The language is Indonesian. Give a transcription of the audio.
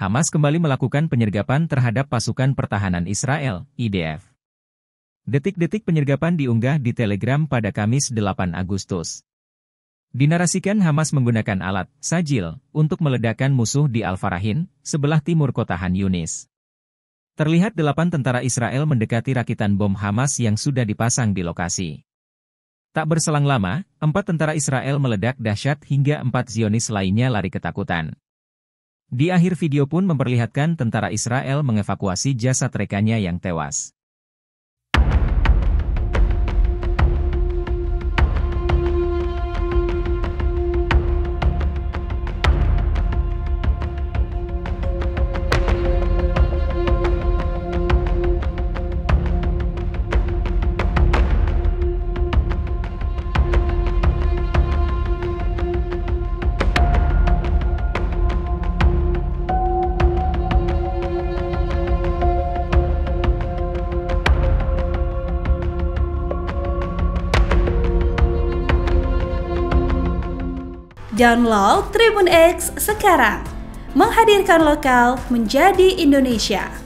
Hamas kembali melakukan penyergapan terhadap pasukan pertahanan Israel, IDF. Detik-detik penyergapan diunggah di Telegram pada Kamis 8 Agustus. Dinarasikan Hamas menggunakan alat, sajil, untuk meledakkan musuh di Al-Farahin, sebelah timur kota Han Yunis. Terlihat 8 tentara Israel mendekati rakitan bom Hamas yang sudah dipasang di lokasi. Tak berselang lama, 4 tentara Israel meledak dahsyat hingga 4 Zionis lainnya lari ketakutan. Di akhir video pun memperlihatkan tentara Israel mengevakuasi jasad rekannya yang tewas. Download Tribun X sekarang, menghadirkan lokal menjadi Indonesia.